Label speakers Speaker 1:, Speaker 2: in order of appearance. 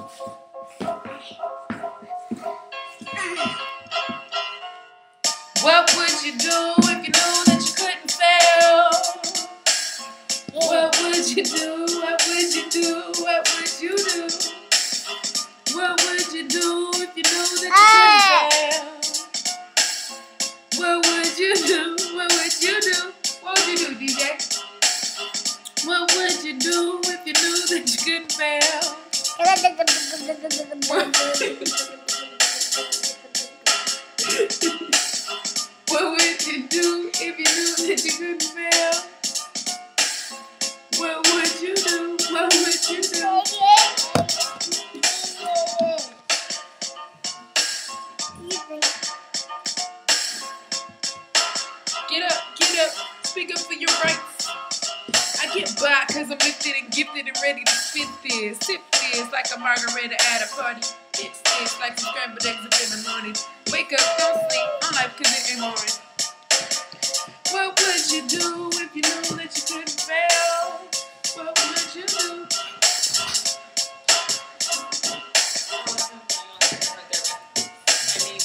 Speaker 1: What would you do if you knew that you couldn't fail? What would you do? What would you do? What would you do? What would you do if you knew that you couldn't fail? What would you do? What would you do? What would you do, DJ? What would you do if you knew that you couldn't fail? What would you do if you knew that you couldn't fail? What would you do? What would you do? Get up, speak up for your rights. I get by cause I'm lifted and gifted and ready to spit this. Sip this like a margarita at a party. Mix this like some scrambled eggs up in the morning. Wake up, don't sleep on life cause it ain't boring. What would you do